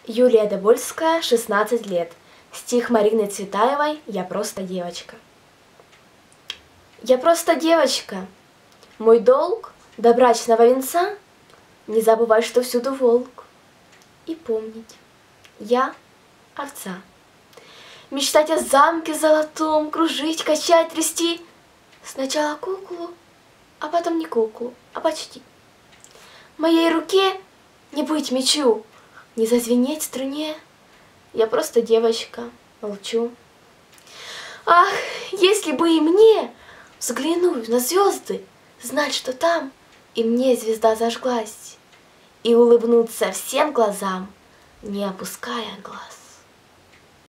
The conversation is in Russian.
Юлия Добольская, 16 лет. Стих Марины Цветаевой «Я просто девочка». Я просто девочка. Мой долг до брачного венца не забывать, что всюду волк. И помнить, я овца. Мечтать о замке золотом, кружить, качать, трясти. Сначала куклу, а потом не куклу, а почти. В моей руке не быть мечу, не зазвенеть струне. Я просто девочка, молчу. Ах, если бы и мне взглянуть на звезды, знать, что там и мне звезда зажглась, и улыбнуться всем глазам, не опуская глаз.